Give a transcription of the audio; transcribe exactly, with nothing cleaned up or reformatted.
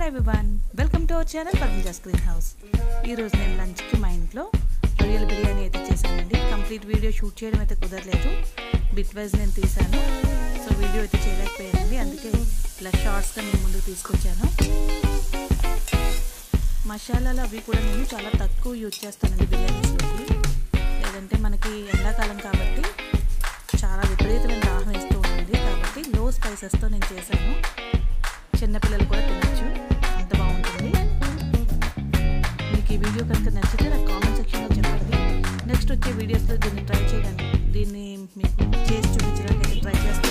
everyone, welcome to our channel PADMAJA'S green house. ఈ రోజు నేను లంచ్ కి మా ఇంట్లో రొయ్యల బిర్యానీ అయితే చేశానండి. కంప్లీట్ వీడియో షూట్ చేయడం అయితే కుదరలేదు, బిట్ వైజ్ నేను తీసాను. సో వీడియో అయితే చేయలేకపోయానండి, అందుకే ఇలా షార్ట్స్ గా నేను ముందుకు తీసుకొచ్చాను. మసాలాలు అవి కూడా నేను చాలా తక్కువ యూజ్ చేస్తానండి బిర్యానీస్లోకి, లేదంటే మనకి ఎండాకాలం కాబట్టి చాలా విపరీతమైన దాహం వేస్తూ ఉంటుంది. కాబట్టి లో స్పైసెస్తో నేను చేశాను. చిన్నపిల్లలు కూడా తినచ్చు, అంత బాగుంటుంది. మీకు ఈ వీడియో కనుక నచ్చితే నాకు కామెంట్ సెక్షన్లో చెప్పండి. నెక్స్ట్ వచ్చే వీడియోస్లో దీన్ని ట్రై చేయడానికి, దీన్ని మీకు చేసి చూపించడానికి అయితే ట్రై చేస్తాను.